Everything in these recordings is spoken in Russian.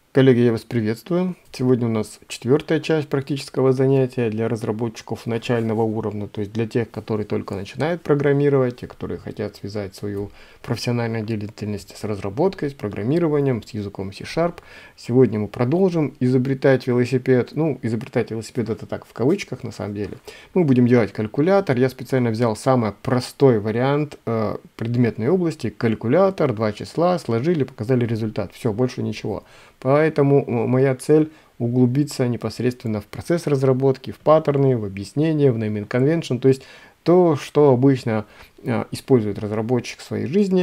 Коллеги, я вас приветствую. Сегодня у нас четвертая часть практического занятия для разработчиков начального уровня, то есть для тех, которые только начинают программировать, те, которые хотят связать свою профессиональную деятельность с разработкой, с программированием, с языком C#. Сегодня мы продолжим изобретать велосипед. Ну, изобретать велосипед это так в кавычках на самом деле. Мы будем делать калькулятор. Я специально взял самый простой вариант предметной области. Калькулятор, два числа, сложили, показали результат. Все, больше ничего. Поэтому моя цель углубиться непосредственно в процесс разработки, в паттерны, в объяснения, в naming convention, то есть что обычно использует разработчик в своей жизни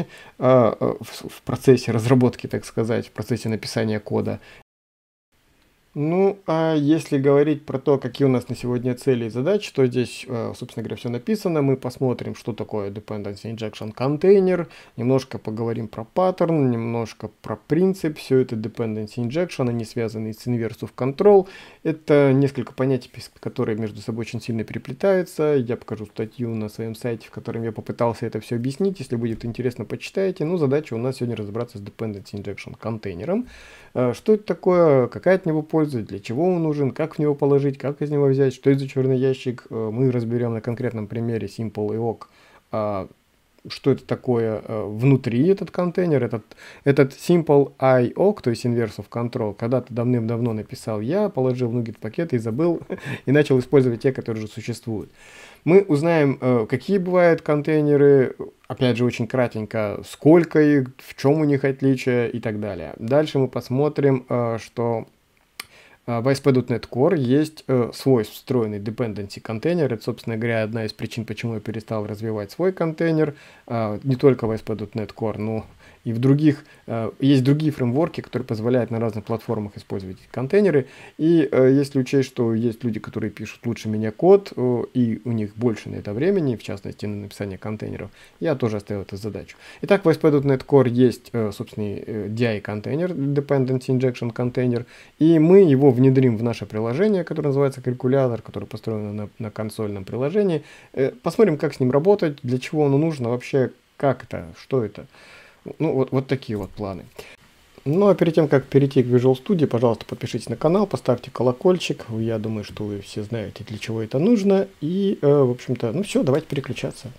в процессе разработки, так сказать, в процессе написания кода. Ну, а если говорить про то, какие у нас на сегодня цели и задачи, то здесь, собственно говоря, все написано. Мы посмотрим, что такое Dependency Injection Container, немножко поговорим про паттерн, немножко про принцип. Все это Dependency Injection, они связаны с Inverse of Control. Это несколько понятий, которые между собой очень сильно переплетаются. Я покажу статью на своем сайте, в котором я попытался это все объяснить. Если будет интересно, почитайте. Ну, задача у нас сегодня разобраться с Dependency Injection контейнером. Что это такое, какая от него польза, для чего он нужен, как в него положить, как из него взять, что это за черный ящик. Мы разберем на конкретном примере Simple.io, что это такое внутри этот контейнер. Этот Simple.io, то есть Inverse of Control, когда-то давным-давно написал я, положил в NuGet пакет и забыл, и начал использовать те, которые уже существуют. Мы узнаем, какие бывают контейнеры, опять же, очень кратенько, сколько их, в чем у них отличия и так далее. Дальше мы посмотрим, что в ASP.NET Core есть свой встроенный dependency контейнер. Это, собственно говоря, одна из причин, почему я перестал развивать свой контейнер. Не только в ASP.NET Core, но и в других. Есть другие фреймворки, которые позволяют на разных платформах использовать эти контейнеры. И если учесть, что есть люди, которые пишут лучше меня код, и у них больше на это времени, в частности на написание контейнеров, я тоже оставил эту задачу. Итак, в ASP.NET Core есть собственный DI-контейнер, Dependency Injection контейнер, и мы его внедрим в наше приложение, которое называется калькулятор, которое построено на консольном приложении. Посмотрим, как с ним работать, для чего оно нужно, вообще как это, что это. Ну, вот такие вот планы. Ну, а перед тем, как перейти к Visual Studio, пожалуйста, подпишитесь на канал, поставьте колокольчик. Я думаю, что вы все знаете, для чего это нужно. И, в общем-то, ну все, давайте переключаться.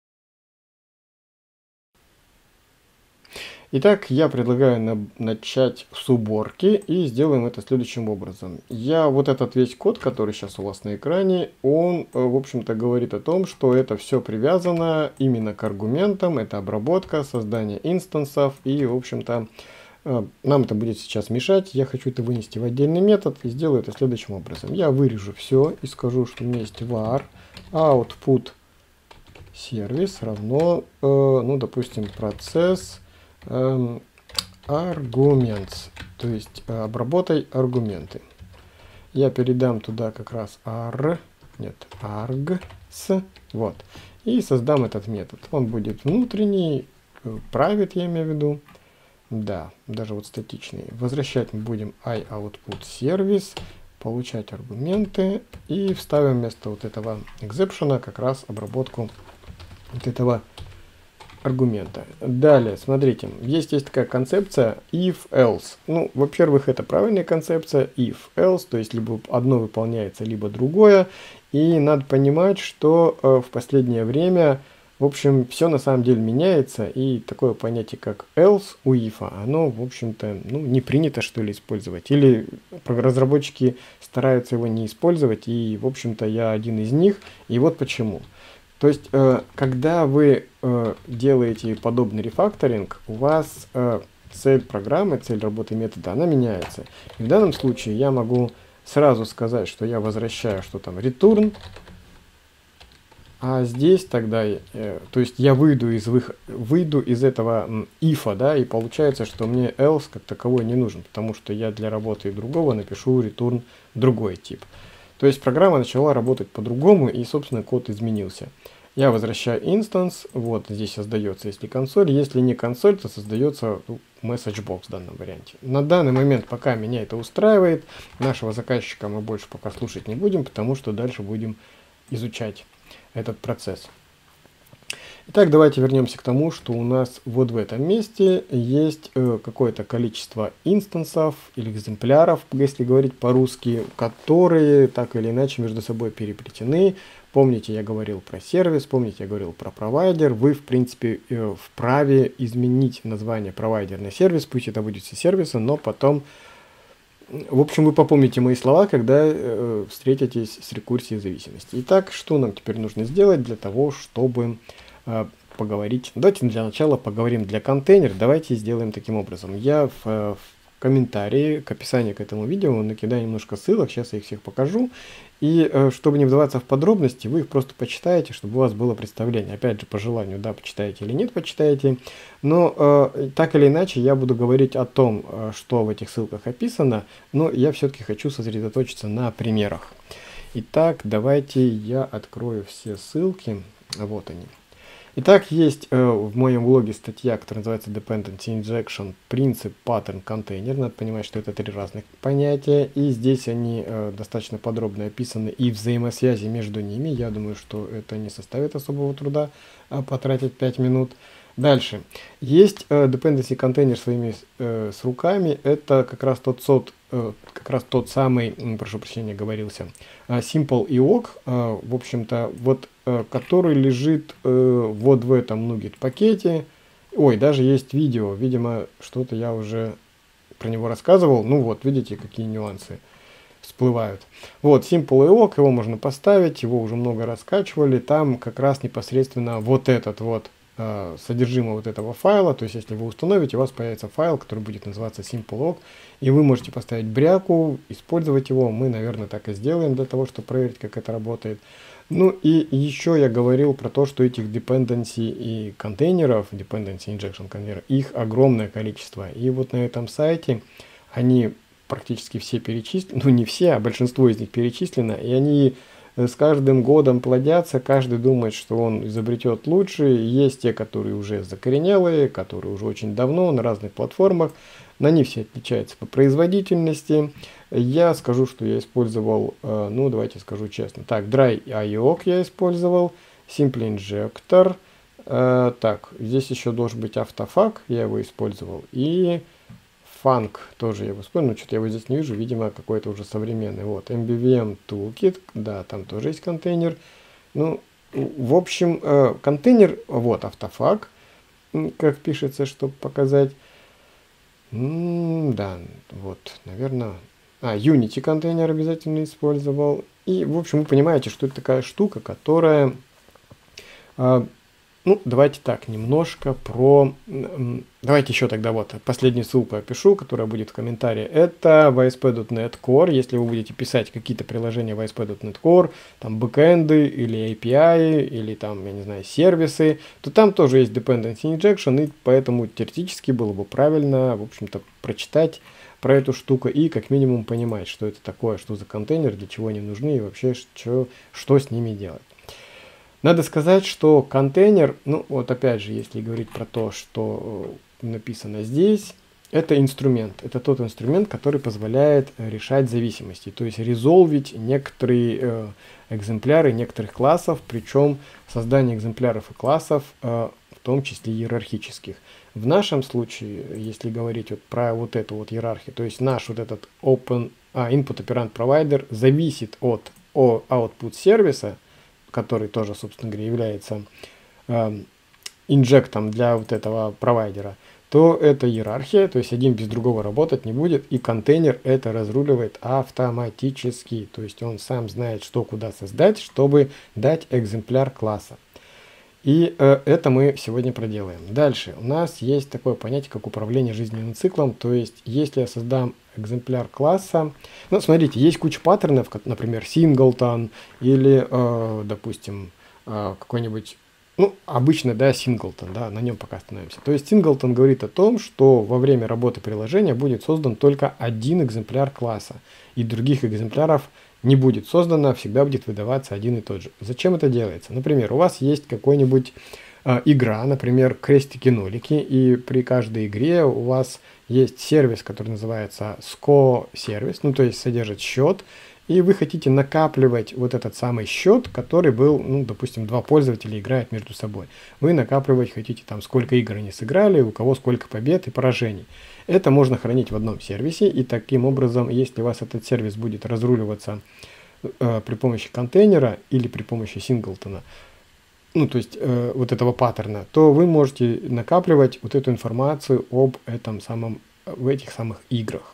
Итак, я предлагаю начать с уборки и сделаем это следующим образом. Вот этот весь код, который сейчас у вас на экране, он, в общем-то, говорит о том, что это все привязано именно к аргументам, это обработка, создание инстансов и, в общем-то, нам это будет сейчас мешать. Я хочу это вынести в отдельный метод и сделаю это следующим образом. Я вырежу все и скажу, что у меня есть var output сервис равно, ну, допустим, процесс arguments, то есть обработай аргументы. Я передам туда как раз args, вот, и создам этот метод. Он будет внутренний, private, я имею в виду, да, даже вот статичный. Возвращать мы будем iOutput сервис, получать аргументы и вставим вместо вот этого exception как раз обработку вот этого аргумента. Далее, смотрите, есть такая концепция if-else. Ну, во-первых, это правильная концепция if-else, то есть либо одно выполняется, либо другое. И надо понимать, что в последнее время, в общем, все на самом деле меняется, и такое понятие, как else у if, оно, в общем-то, ну, не принято, что ли, использовать. Или разработчики стараются его не использовать, и, в общем-то, я один из них, и вот почему. То есть, когда вы делаете подобный рефакторинг, у вас цель программы, цель работы метода, она меняется. И в данном случае я могу сразу сказать, что я возвращаю, что там return, а здесь тогда, то есть я выйду из этого if, да, и получается, что мне else как таковой не нужен, потому что я для работы другого напишу return другой тип. То есть программа начала работать по-другому, и, собственно, код изменился. Я возвращаю инстанс, вот здесь создается, если консоль, если не консоль, то создается message box в данном варианте. На данный момент, пока меня это устраивает, нашего заказчика мы больше пока слушать не будем, потому что дальше будем изучать этот процесс. Итак, давайте вернемся к тому, что у нас вот в этом месте есть какое-то количество инстансов или экземпляров, если говорить по-русски, которые так или иначе между собой переплетены. Помните, я говорил про сервис, помните, я говорил про провайдер. Вы, в принципе, вправе изменить название провайдер на сервис, пусть это будет все сервисы, но потом... В общем, вы попомните мои слова, когда встретитесь с рекурсией зависимости. Итак, что нам теперь нужно сделать для того, чтобы поговорить? Давайте для начала поговорим для контейнера. Давайте сделаем таким образом. Я в комментарии к описанию к этому видео накидаю немножко ссылок, сейчас я их всех покажу. И чтобы не вдаваться в подробности, вы их просто почитаете, чтобы у вас было представление. Опять же, по желанию, да, почитаете или нет, почитаете. Но так или иначе, я буду говорить о том, что в этих ссылках описано, но я все-таки хочу сосредоточиться на примерах. Итак, давайте я открою все ссылки. Вот они. Итак, есть в моем блоге статья, которая называется Dependency Injection, принцип, паттерн, контейнер. Надо понимать, что это три разных понятия. И здесь они достаточно подробно описаны и взаимосвязи между ними. Я думаю, что это не составит особого труда потратить 5 минут. Дальше. Есть Dependency контейнер своими с руками. Это как раз тот самый, прошу прощения, говорился, Simple IOC, в общем-то, вот, который лежит вот в этом Nugget пакете. Ой, даже есть видео, видимо, что-то я уже про него рассказывал. Ну вот, видите, какие нюансы всплывают. Вот, Simple IOC, его можно поставить, его уже много раскачивали. Там как раз непосредственно вот этот вот содержимое вот этого файла, то есть если вы установите, у вас появится файл, который будет называться SimpleOC, и вы можете поставить бряку, использовать его. Мы, наверное, так и сделаем для того, чтобы проверить, как это работает. Ну и еще я говорил про то, что этих dependency и контейнеров, dependency injection контейнеров, их огромное количество. И вот на этом сайте они практически все перечислены, ну не все, а большинство из них перечислено, и они с каждым годом плодятся, каждый думает, что он изобретет лучше. Есть те, которые уже закоренелые, которые уже очень давно на разных платформах. Они все отличаются по производительности. Я скажу, что я использовал, ну давайте скажу честно. Так, Dry IOC я использовал, Simple Injector. Так, здесь еще должен быть Autofag, я его использовал. И Funk тоже я его использую, но что-то я его здесь не вижу, видимо, какой-то уже современный. Вот, MBVM Toolkit, да, там тоже есть контейнер. Ну, в общем, контейнер, вот, Autofag, как пишется, чтобы показать. Да, вот, наверное, Unity контейнер обязательно использовал. И, в общем, вы понимаете, что это такая штука, которая... Ну, давайте так, немножко про... Давайте еще тогда вот последнюю ссылку опишу, которая будет в комментарии. Это ASP.NET Core. Если вы будете писать какие-то приложения в ASP.NET Core, там бэкэнды или API, или там, я не знаю, сервисы, то там тоже есть Dependency Injection, и поэтому теоретически было бы правильно, в общем-то, прочитать про эту штуку и как минимум понимать, что это такое, что за контейнер, для чего они нужны и вообще что с ними делать. Надо сказать, что контейнер, ну вот опять же, если говорить про то, что написано здесь, это инструмент. Это тот инструмент, который позволяет решать зависимости, то есть резолвить некоторые экземпляры некоторых классов, причем создание экземпляров и классов, в том числе иерархических. В нашем случае, если говорить вот про вот эту вот иерархию, то есть наш вот этот Input Operand Provider зависит от output сервиса, который тоже, собственно говоря, является инжектом для вот этого провайдера, то это иерархия, то есть один без другого работать не будет, и контейнер это разруливает автоматически, то есть он сам знает, что куда создать, чтобы дать экземпляр класса. И это мы сегодня проделаем. Дальше у нас есть такое понятие, как управление жизненным циклом, то есть если я создам экземпляр класса, ну смотрите, есть куча паттернов, как, например, singleton или, допустим, какой-нибудь, ну обычно, да, singleton, да, на нем пока остановимся. То есть singleton говорит о том, что во время работы приложения будет создан только один экземпляр класса, и других экземпляров не будет создано, всегда будет выдаваться один и тот же. Зачем это делается? Например, у вас есть какой-нибудь игра, например, крестики-нолики, и при каждой игре у вас есть сервис, который называется SCO сервис, ну то есть содержит счет, и вы хотите накапливать вот этот самый счет, который был, ну, допустим, два пользователя играют между собой. Вы накапливать хотите там, сколько игр они сыграли, у кого сколько побед и поражений. Это можно хранить в одном сервисе, и таким образом, если у вас этот сервис будет разруливаться при помощи контейнера или при помощи синглтона, ну, то есть вот этого паттерна, то вы можете накапливать вот эту информацию об этом самом, в этих самых играх.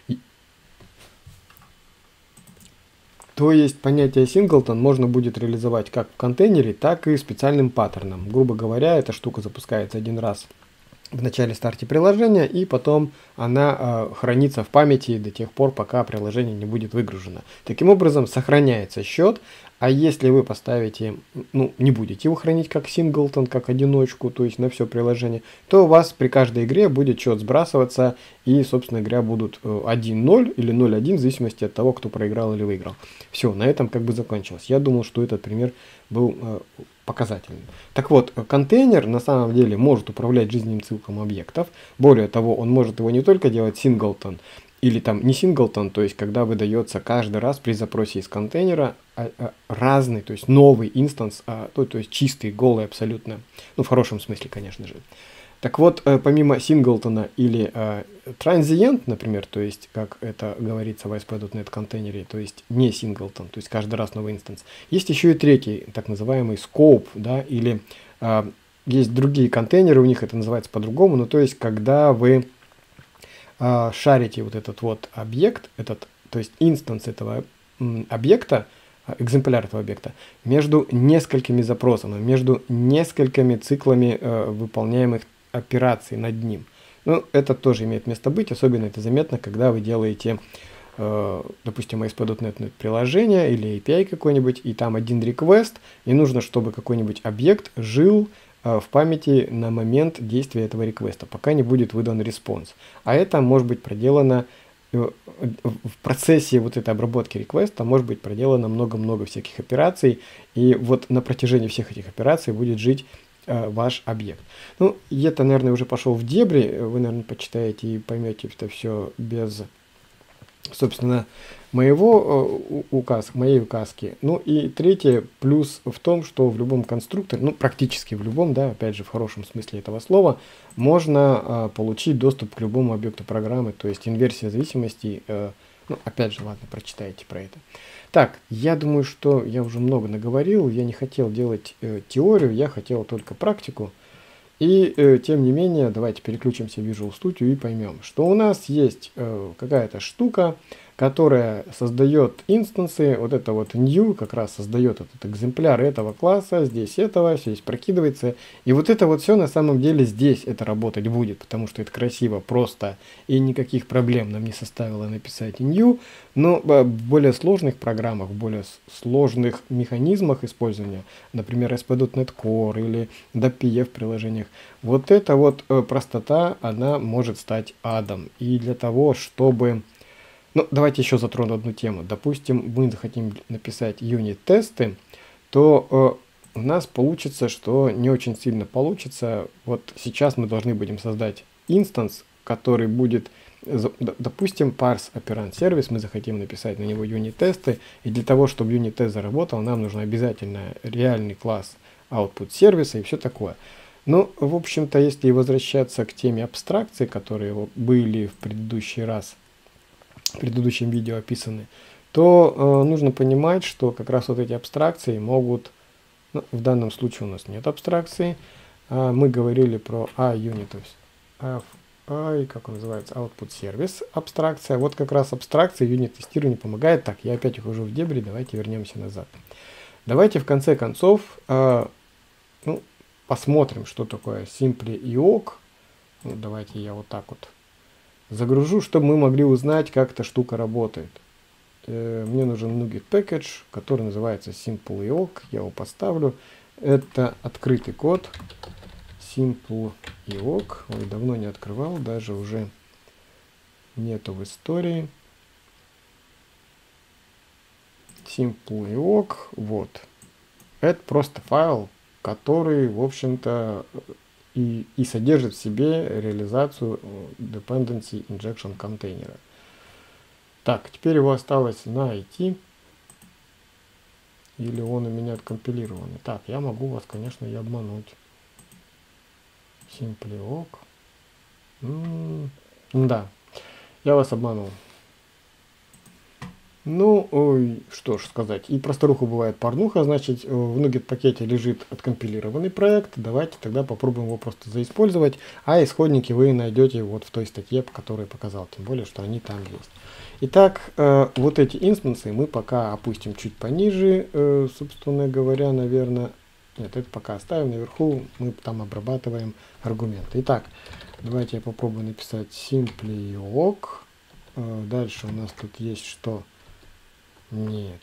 То есть понятие синглтон можно будет реализовать как в контейнере, так и специальным паттерном. Грубо говоря, эта штука запускается один раз в начале старте приложения, и потом она хранится в памяти до тех пор, пока приложение не будет выгружено. Таким образом сохраняется счет, а если вы поставите, ну, не будете его хранить как синглтон, как одиночку, то есть на все приложение, то у вас при каждой игре будет счет сбрасываться, и, собственно говоря, будут 1-0 или 0-1, в зависимости от того, кто проиграл или выиграл. Все, на этом как бы закончилось. Я думал, что этот пример был показательным. Так вот, контейнер на самом деле может управлять жизненным циклом объектов. Более того, он может его не только делать синглтон, или там не синглтон, то есть когда выдается каждый раз при запросе из контейнера разный, то есть новый инстанс, то есть чистый, голый абсолютно, ну в хорошем смысле, конечно же. Так вот, помимо синглтона или transient, например, то есть, как это говорится в ASP.NET контейнере, то есть не синглтон, то есть каждый раз новый инстанс, есть еще и третий, так называемый scope, да, или есть другие контейнеры, у них это называется по-другому, но то есть, когда вы шарите вот этот вот объект, то есть инстанс этого объекта, экземпляр этого объекта, между несколькими запросами, между несколькими циклами выполняемых операций над ним. Ну, это тоже имеет место быть, особенно это заметно, когда вы делаете, допустим, ASP.NET приложение или API какой-нибудь, и там один request, и нужно, чтобы какой-нибудь объект жил в памяти на момент действия этого реквеста, пока не будет выдан респонс. А это может быть проделано в процессе вот этой обработки реквеста, может быть проделано много-много всяких операций, и вот на протяжении всех этих операций будет жить ваш объект. Ну, это, наверное, уже пошел в дебри, вы, наверное, почитаете и поймете это все без, собственно, моей указки. Ну и третье, плюс в том, что в любом конструкторе, ну практически в любом, да, опять же в хорошем смысле этого слова, можно получить доступ к любому объекту программы, то есть инверсия зависимостей, ну опять же, ладно, прочитайте про это. Так, я думаю, что я уже много наговорил, я не хотел делать теорию, я хотел только практику. И тем не менее, давайте переключимся в Visual Studio и поймем, что у нас есть какая-то штука, которая создает инстансы, вот это вот new как раз создает этот экземпляр этого класса, здесь этого, здесь прокидывается. И вот это вот все на самом деле здесь это работать будет, потому что это красиво, просто, и никаких проблем нам не составило написать new. Но в более сложных программах, в более сложных механизмах использования, например, ASP.NET Core или DAPF приложениях, вот эта вот простота, она может стать адом. И для того, чтобы... Ну, давайте еще затрону одну тему. Допустим, мы захотим написать юнит-тесты, то у нас получится, что не очень сильно получится. Вот сейчас мы должны будем создать инстанс, который будет, допустим, parse operand сервис, мы захотим написать на него юнит-тесты, и для того, чтобы юнит-тест заработал, нам нужно обязательно реальный класс output сервиса и все такое. Ну, в общем-то, если возвращаться к теме абстракции, которые были в предыдущем видео описаны, то нужно понимать, что как раз вот эти абстракции могут, ну, в данном случае у нас нет абстракции, мы говорили про unit, как он называется, output сервис абстракция. Вот как раз абстракция юнит-тестирование помогает. Так, я опять ухожу в дебри, давайте вернемся назад. Давайте в конце концов ну, посмотрим, что такое simply.ioc. Ну, давайте я вот так вот загружу, чтобы мы могли узнать, как эта штука работает. Мне нужен NuGet package, который называется simple.ioc. Я его поставлю. Это открытый код. Simple.ioc. Ой, давно не открывал, даже уже нету в истории. Simple.ioc. Вот. Это просто файл, который, в общем-то, и содержит в себе реализацию dependency injection контейнера. Так, теперь его осталось найти. Или он у меня откомпилированный. Так, я могу вас, конечно, и обмануть. Simply Да, я вас обманул. Ну, что ж сказать. И просторуху бывает порнуха, значит, в Nugget пакете лежит откомпилированный проект. Давайте тогда попробуем его просто заиспользовать. А исходники вы найдете вот в той статье, которую я показал. Тем более, что они там есть. Итак, вот эти инстансы мы пока опустим чуть пониже, собственно говоря, наверное. Нет, это пока оставим наверху, мы там обрабатываем аргументы. Итак, давайте я попробую написать simply awk. Дальше у нас тут есть что? Нет.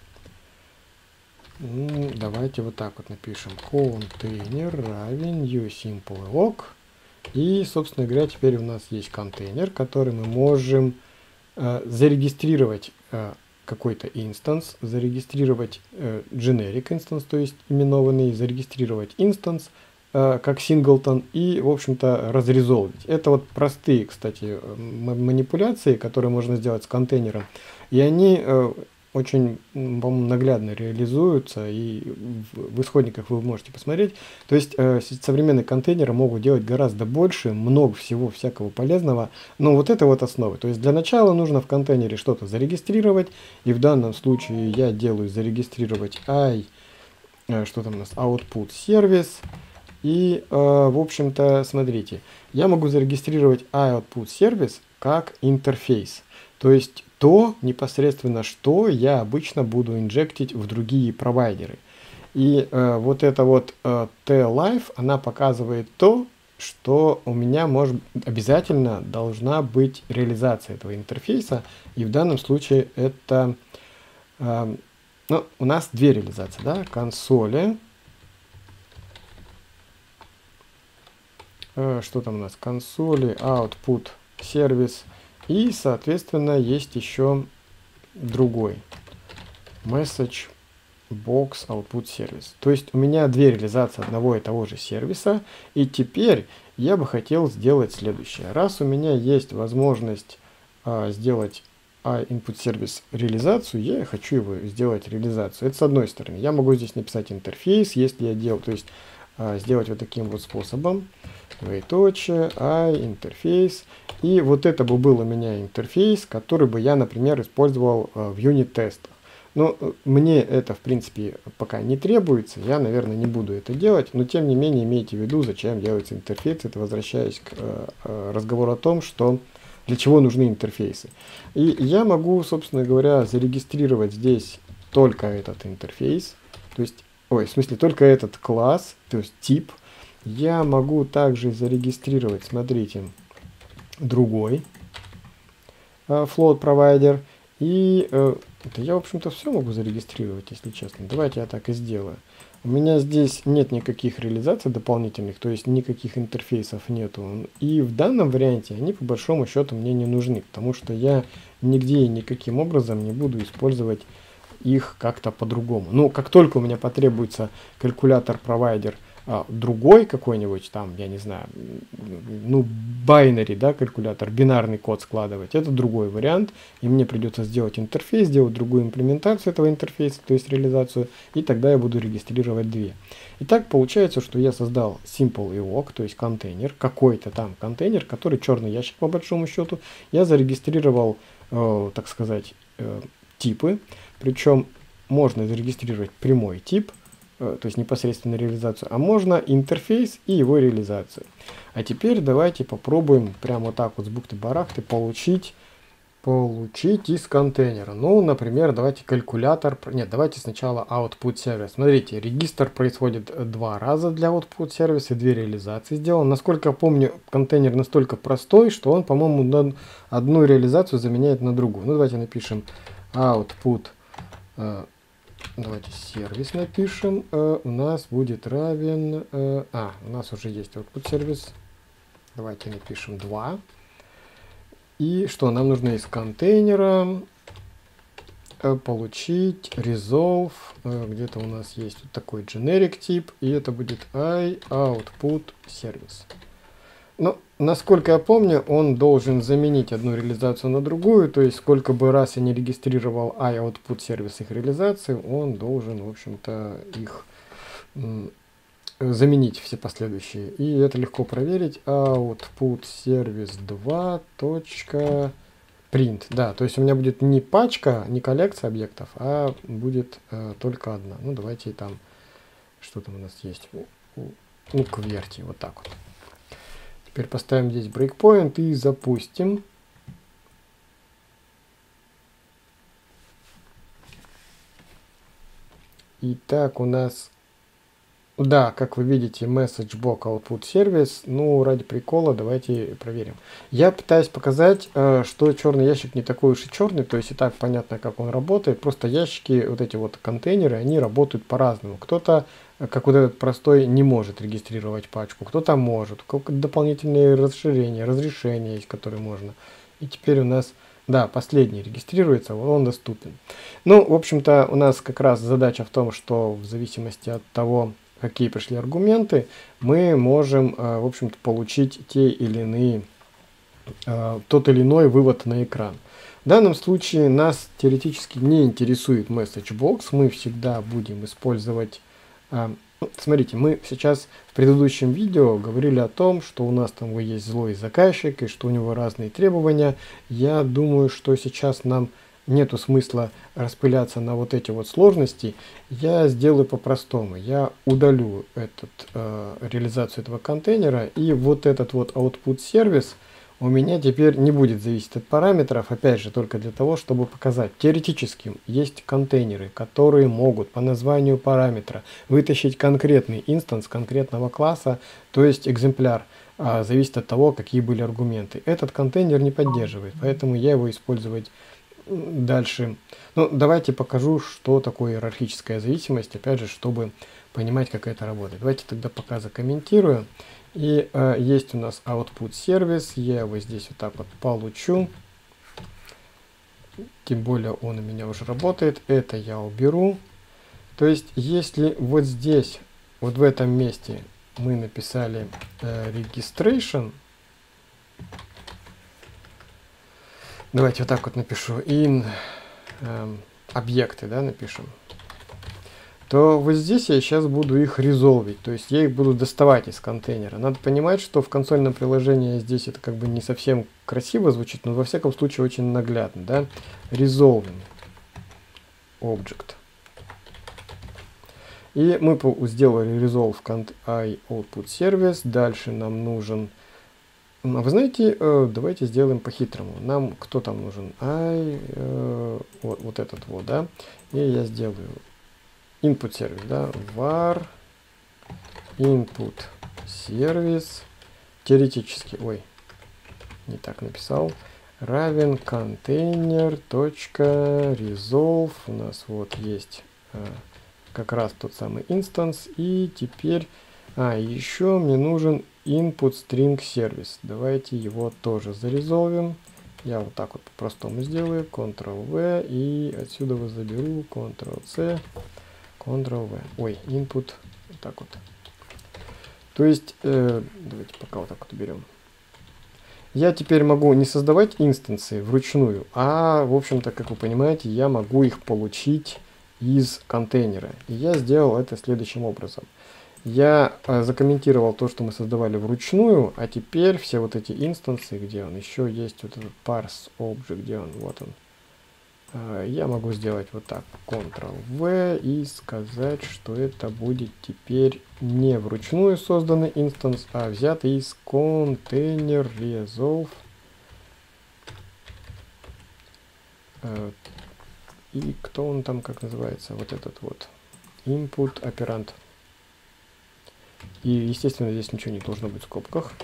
Давайте вот так вот напишем. Контейнер равен new simple awk. И, собственно говоря, теперь у нас есть контейнер, который мы можем зарегистрировать какой-то инстанс, зарегистрировать generic инстанс, то есть именованный, зарегистрировать инстанс как singleton и, в общем-то, разрезолвить. Это вот простые, кстати, манипуляции, которые можно сделать с контейнером, и они очень, по-моему, наглядно реализуются, и в исходниках вы можете посмотреть. То есть современные контейнеры могут делать гораздо больше, много всего всякого полезного, но вот это вот основа. То есть для начала нужно в контейнере что-то зарегистрировать, и в данном случае я делаю зарегистрировать что там у нас, output сервис, и, в общем-то, смотрите, я могу зарегистрировать output сервис как интерфейс. То есть то непосредственно, что я обычно буду инжектить в другие провайдеры. И вот эта вот t-life, она показывает то, что у меня обязательно должна быть реализация этого интерфейса. И в данном случае это, ну, у нас две реализации, да, консоли. Что там у нас? Консоли, output, сервис. И, соответственно, есть еще другой. Message box output сервис. То есть у меня две реализации одного и того же сервиса. И теперь я бы хотел сделать следующее. Раз у меня есть возможность сделать input сервис реализацию, я хочу его сделать реализацию. Это с одной стороны. Я могу здесь написать интерфейс, если я делаю, то есть сделать вот таким вот способом. Двоеточие, интерфейс. И вот это бы был у меня интерфейс, который бы я, например, использовал в юнит-тестах. Но мне это, в принципе, пока не требуется. Я, наверное, не буду это делать. Но, тем не менее, имейте в виду, зачем делается интерфейс. Это возвращаясь к разговору о том, что для чего нужны интерфейсы. И я могу, собственно говоря, зарегистрировать здесь только этот интерфейс. То есть, в смысле, только этот класс, то есть тип. Я могу также зарегистрировать, смотрите, другой float провайдер. И я, в общем-то, все могу зарегистрировать, если честно. Давайте я так и сделаю. У меня здесь нет никаких реализаций дополнительных, то есть никаких интерфейсов нету. И в данном варианте они, по большому счету, мне не нужны, потому что я нигде и никаким образом не буду использовать их как-то по-другому. Ну, как только у меня потребуется калькулятор-провайдер, другой какой-нибудь там, я не знаю, ну, binary, да, калькулятор, бинарный код складывать, это другой вариант, и мне придется сделать интерфейс, сделать другую имплементацию этого интерфейса, то есть реализацию, и тогда я буду регистрировать две. Итак, получается, что я создал simple awk, то есть контейнер, какой-то там контейнер, который черный ящик по большому счету, я зарегистрировал, так сказать, типы, причем можно зарегистрировать прямой тип, то есть непосредственно реализацию, а можно интерфейс и его реализацию. А теперь давайте попробуем прямо вот так вот с бухты-барахты получить из контейнера. Ну, например, давайте калькулятор, нет, давайте сначала output сервис. Смотрите, регистр происходит два раза для output сервиса, две реализации сделан. Насколько я помню, контейнер настолько простой, что он, по-моему, одну реализацию заменяет на другую. Ну, давайте напишем output. Давайте сервис напишем. У нас будет равен... у нас уже есть output сервис. Давайте напишем 2. И что нам нужно из контейнера? получить resolve, где-то у нас есть вот такой generic тип, и это будет iOutput_service. Но, насколько я помню, он должен заменить одну реализацию на другую, то есть сколько бы раз я не регистрировал iOutput_service их реализации, он должен, в общем-то, их заменить все последующие. И это легко проверить. Output_service2.print. Да, то есть у меня будет не пачка, не коллекция объектов, а будет только одна. Ну, давайте там, что там у нас есть? Ну, кверти, вот так вот. Теперь поставим здесь breakpoint и запустим. Итак, у нас, да, как вы видите, message block output service. Ну, ради прикола давайте проверим. Я пытаюсь показать, что черный ящик не такой уж и черный, то есть и так понятно, как он работает. Просто ящики, вот эти вот контейнеры, они работают по-разному. Кто-то, как вот этот простой, не может регистрировать пачку, кто-то может. Какие-то дополнительные расширения, разрешения есть, которые можно. И теперь у нас, да, последний регистрируется, он доступен. Ну, в общем-то, у нас как раз задача в том, что в зависимости от того, какие пришли аргументы, мы можем, в общем-то, получить тот или иной вывод на экран. В данном случае нас теоретически не интересует message_box, мы всегда будем использовать... Смотрите, мы сейчас в предыдущем видео говорили о том, что у нас там есть злой заказчик и что у него разные требования. Я думаю, что сейчас нам нету смысла распыляться на вот эти вот сложности. Я сделаю по-простому. Я удалю реализацию этого контейнера, и вот этот вот output сервис у меня теперь не будет зависеть от параметров, опять же, только для того, чтобы показать. Теоретически есть контейнеры, которые могут по названию параметра вытащить конкретный инстанс конкретного класса, то есть экземпляр, зависит от того, какие были аргументы. Этот контейнер не поддерживает, поэтому я его использовать дальше. Ну, давайте покажу, что такое иерархическая зависимость, опять же, чтобы понимать, как это работает. Давайте тогда пока закомментирую. И есть у нас output сервис, я его здесь вот так вот получу. Тем более он у меня уже работает. Это я уберу. То есть, если вот здесь, вот в этом месте мы написали registration, давайте вот так вот напишу, in объекты, да, напишем, то вот здесь я сейчас буду их резолвить, то есть я их буду доставать из контейнера. Надо понимать, что в консольном приложении здесь это как бы не совсем красиво звучит, но во всяком случае очень наглядно, да. Resolving object. И мы сделали resolve iOutput service. Дальше нам нужен, вы знаете, давайте сделаем по-хитрому. Нам кто там нужен? Вот этот вот, да. И я сделаю input сервис, да, var input сервис, теоретически, ой, не так написал, равен container.resolve, у нас вот есть как раз тот самый инстанс, и теперь, еще мне нужен input string сервис, давайте его тоже зарезолвим. Я вот так вот по-простому сделаю, Ctrl-V, и отсюда вот заберу, Ctrl-C, Ctrl-V. Ой, input, вот так вот. То есть, давайте пока вот так вот уберем. Я теперь могу не создавать инстансы вручную, а, в общем-то, как вы понимаете, я могу их получить из контейнера. И я сделал это следующим образом. Я закомментировал то, что мы создавали вручную, а теперь все вот эти инстансы, где он, еще есть вот этот parse object, где он, вот он. Я могу сделать вот так, Ctrl-V, и сказать, что это будет теперь не вручную созданный инстанс, а взятый из container resolve. И кто он там, как называется, вот этот вот, input операнд. И, естественно, здесь ничего не должно быть в скобках.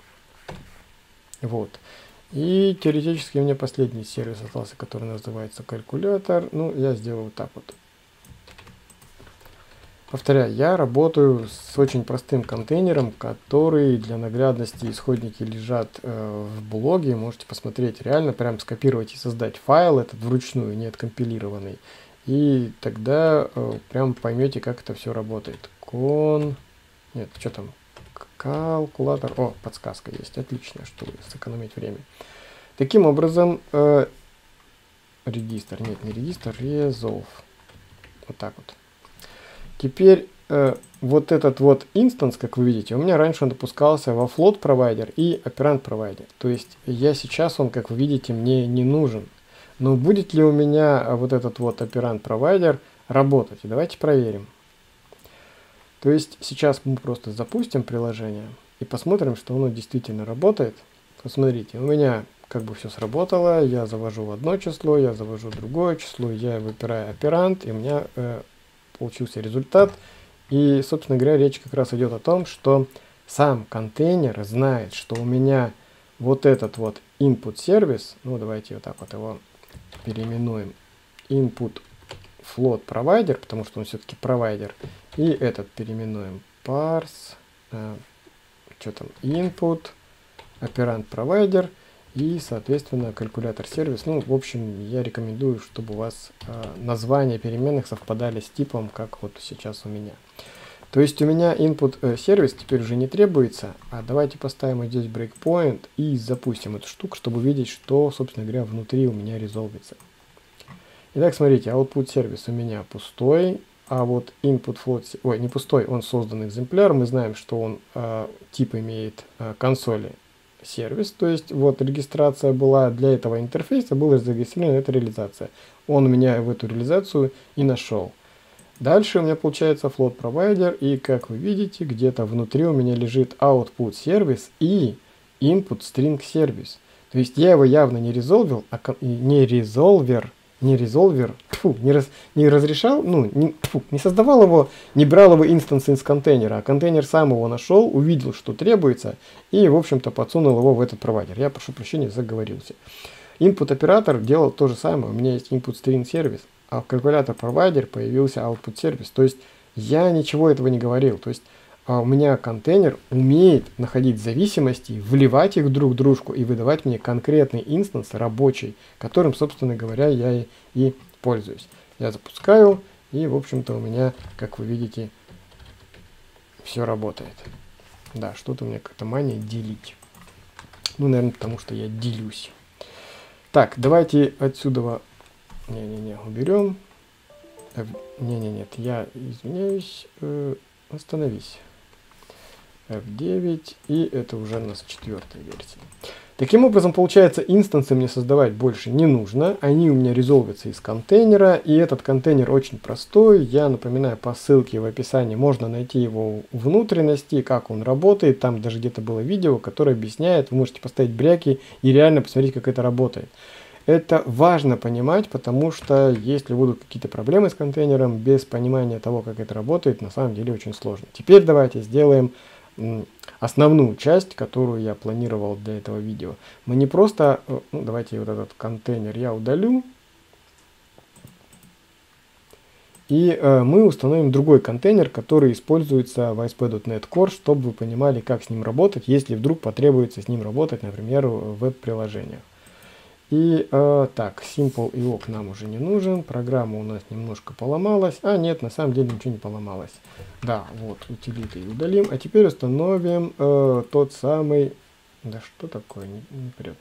Вот. И теоретически у меня последний сервис остался, который называется калькулятор. Ну, я сделаю вот так вот. Повторяю, я работаю с очень простым контейнером, который для наглядности исходники лежат в блоге. Можете посмотреть, реально прям скопировать и создать файл этот вручную, не откомпилированный. И тогда прям поймете, как это все работает. Нет, что там? Калькулятор. О, подсказка есть. Отлично, чтобы сэкономить время. Таким образом, регистр. Нет, не регистр, resolve. Вот так вот. Теперь вот этот вот инстанс, как вы видите, у меня раньше он допускался во float провайдер и operand провайдер. То есть сейчас он, как вы видите, мне не нужен. Но будет ли у меня вот этот вот operand провайдер работать? И давайте проверим. То есть сейчас мы просто запустим приложение и посмотрим, что оно действительно работает. Посмотрите, у меня как бы все сработало. Я завожу одно число, я завожу другое число, я выбираю operand, и у меня получился результат. И, собственно говоря, речь как раз идет о том, что сам контейнер знает, что у меня вот этот вот input сервис, ну давайте вот так вот его переименуем, input float provider, потому что он все-таки провайдер, и этот переименуем parse, что там, input, operand provider, и, соответственно, калькулятор сервис. Ну, в общем, я рекомендую, чтобы у вас названия переменных совпадали с типом, как вот сейчас у меня. То есть у меня input сервис теперь уже не требуется, а давайте поставим вот здесь breakpoint и запустим эту штуку, чтобы видеть, что, собственно говоря, внутри у меня резолвится. Итак, смотрите, output сервис у меня пустой, а вот input float, ой, не пустой, он создан экземпляр. Мы знаем, что он тип имеет консоли сервис, то есть вот регистрация была для этого интерфейса, была зарегистрирована эта реализация. Он у меня в эту реализацию и нашел. Дальше у меня получается float provider, и как вы видите, где-то внутри у меня лежит output сервис и input string сервис. То есть я его явно не резолвил, не разрешал, ну, не создавал его, не брал его инстанс из контейнера, а контейнер сам его нашел, увидел, что требуется, и, в общем-то, подсунул его в этот провайдер. Я прошу прощения, заговорился. Input оператор делал то же самое. У меня есть input string сервис, а в калькулятор провайдер появился output сервис. То есть я ничего этого не говорил. То есть у меня контейнер умеет находить зависимости, вливать их друг в дружку и выдавать мне конкретный инстанс рабочий, которым, собственно говоря, я и пользуюсь. Я запускаю, и, в общем-то, у меня, как вы видите, все работает. Да, что-то у меня как-то мания делить. Ну, наверное, потому что я делюсь. Так, давайте отсюда... Не-не-не, уберем. Не-не-нет, я извиняюсь. Остановись. F9, и это уже у нас 4-я версия. Таким образом, получается, инстансы мне создавать больше не нужно. Они у меня резолвятся из контейнера, и этот контейнер очень простой. Я напоминаю, по ссылке в описании можно найти его внутренности, как он работает. Там даже где-то было видео, которое объясняет. Вы можете поставить бряки и реально посмотреть, как это работает. Это важно понимать, потому что если будут какие-то проблемы с контейнером, без понимания того, как это работает, на самом деле очень сложно. Теперь давайте сделаем основную часть, которую я планировал для этого видео. Мы не просто, ну, давайте вот этот контейнер я удалю, и мы установим другой контейнер, который используется в ASP.NET Core, чтобы вы понимали, как с ним работать, если вдруг потребуется с ним работать, например, в веб-приложениях. И так, Simple IO нам уже не нужен, программа у нас немножко поломалась, а нет, на самом деле ничего не поломалось. Да, вот, утилиты удалим, а теперь установим тот самый, да что такое, не прет,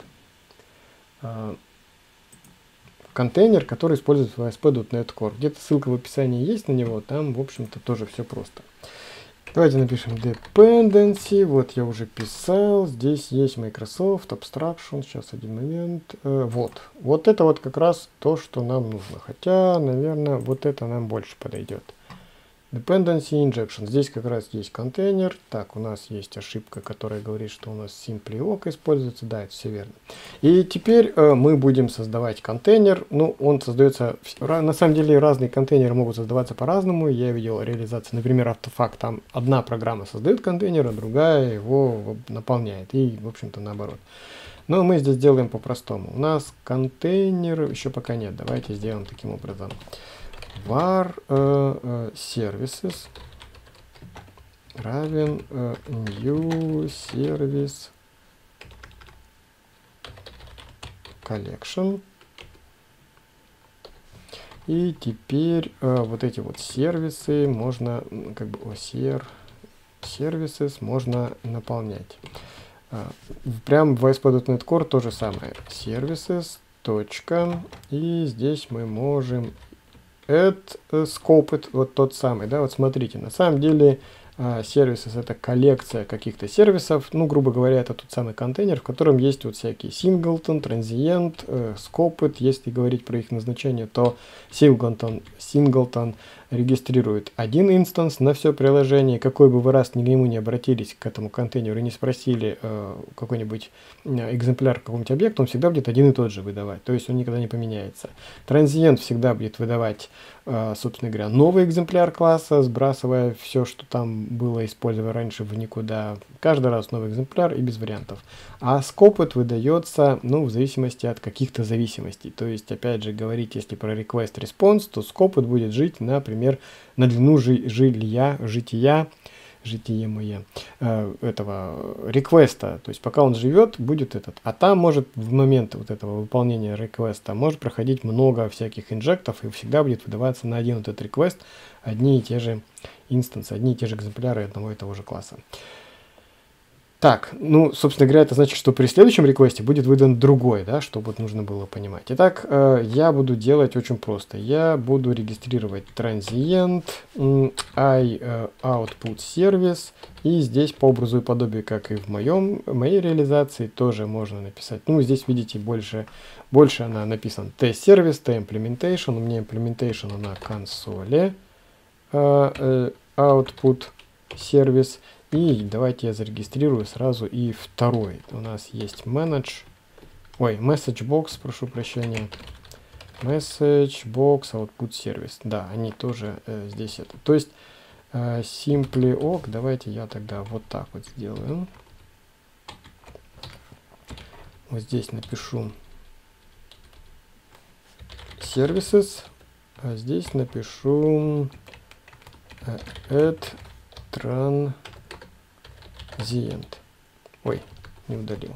контейнер, который используется в ASP.NET Core. Где-то ссылка в описании есть на него, там, в общем-то, тоже все просто. Давайте напишем dependency, вот я уже писал, здесь есть Microsoft Abstraction, сейчас один момент, вот это вот как раз то, что нам нужно, хотя, наверное, вот это нам больше подойдет. Dependency injection, здесь как раз есть контейнер, так, у нас есть ошибка, которая говорит, что у нас Simply IO используется, да, это все верно. И теперь мы будем создавать контейнер, ну, он создается, на самом деле разные контейнеры могут создаваться по-разному, я видел реализацию, например, Artifact, там одна программа создает контейнер, а другая его наполняет, и, в общем-то, наоборот. Но мы здесь делаем по-простому, у нас контейнер еще пока нет, давайте сделаем таким образом. var services равен new service collection. И теперь вот эти вот сервисы можно, как бы, services можно наполнять. Прям в ASP.NET Core то же самое. Services, точка, и здесь мы можем add scope, вот тот самый, да, вот смотрите, на самом деле services это коллекция каких-то сервисов, ну, грубо говоря, это тот самый контейнер, в котором есть вот всякие singleton, transient, scoped, если говорить про их назначение, то singleton регистрирует один инстанс на все приложение. Какой бы вы раз к нему не обратились, к этому контейнеру, и не спросили какой-нибудь экземпляр какого-нибудь объекта, он всегда будет один и тот же выдавать, то есть он никогда не поменяется. Transient всегда будет выдавать, собственно говоря, новый экземпляр класса, сбрасывая все, что там было использовано раньше в никуда. Каждый раз новый экземпляр и без вариантов. А scoped выдается, ну, в зависимости от каких-то зависимостей. То есть, опять же, говорить, если про request response, то scoped будет жить, например, на длину жития этого реквеста, то есть пока он живет, будет этот. А там может в момент вот этого выполнения реквеста может проходить много всяких инжектов, и всегда будет выдаваться на один вот этот реквест одни и те же инстансы, одни и те же экземпляры одного и того же класса. Так, ну, собственно говоря, это значит, что при следующем реквесте будет выдан другой, да, что вот нужно было понимать. Итак, я буду делать очень просто. Я буду регистрировать transient output service, и здесь по образу и подобию, как и в моей реализации, тоже можно написать. Ну, здесь, видите, больше она написан t-сервис, t-implementation. У меня implementation на консоли output service. И давайте я зарегистрирую сразу и второй. У нас есть message box, прошу прощения. Message box output service. Да, они тоже здесь это. То есть simply awk, давайте я тогда вот так вот сделаю. Вот здесь напишу services, а здесь напишу add transient. Ой, не удалил.